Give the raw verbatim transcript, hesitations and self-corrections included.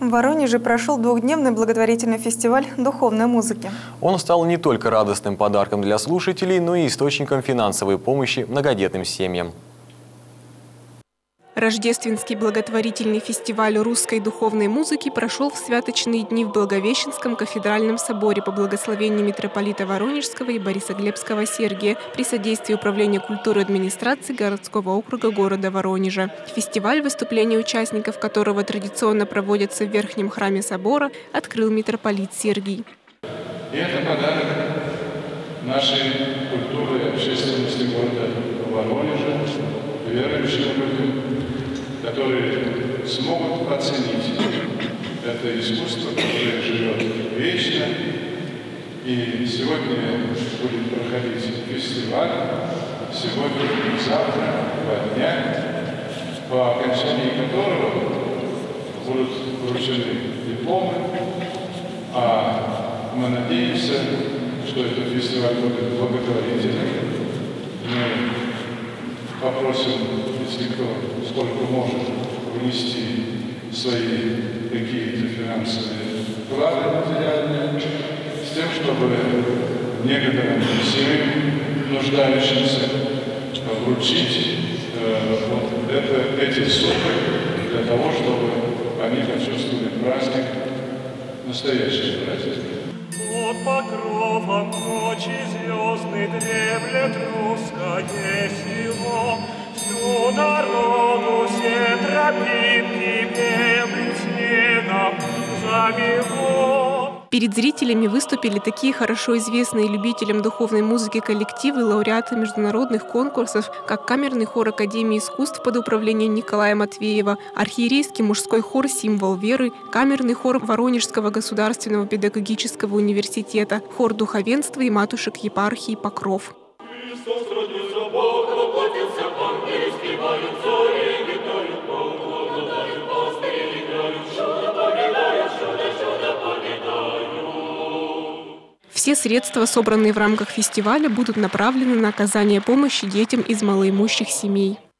В Воронеже прошел двухдневный благотворительный фестиваль духовной музыки. Он стал не только радостным подарком для слушателей, но и источником финансовой помощи многодетным семьям. Рождественский благотворительный фестиваль русской духовной музыки прошел в святочные дни в Благовещенском кафедральном соборе по благословению митрополита Воронежского и Борисоглебского Сергия при содействии Управления культуры и администрации городского округа города Воронежа. Фестиваль, выступления участников которого традиционно проводятся в верхнем храме собора, открыл митрополит Сергий. И это подарок нашей культуры и общественности города Воронежа, верующим людям, которые смогут оценить это искусство, которое живет вечно. И сегодня будет проходить фестиваль, сегодня и завтра, два дня, по окончании которого будут вручены дипломы, а мы надеемся, что этот фестиваль будет благотворительным. Мы попросим, если кто сколько может, внести свои какие-то финансовые вклады материальные, с тем, чтобы некоторым семьям, нуждающимся, вручить э, вот это, эти суммы для того, чтобы они почувствовали праздник, настоящий праздник. Под покровом ночи звездный дремлет русское село. Всю дорогу все тропинки белым снегом замело. Перед зрителями выступили такие хорошо известные любителям духовной музыки коллективы, лауреаты международных конкурсов, как камерный хор Академии искусств под управлением Николая Матвеева, архиерейский мужской хор «Символ веры», камерный хор Воронежского государственного педагогического университета, хор духовенства и матушек епархии «Покров». Все средства, собранные в рамках фестиваля, будут направлены на оказание помощи детям из малоимущих семей.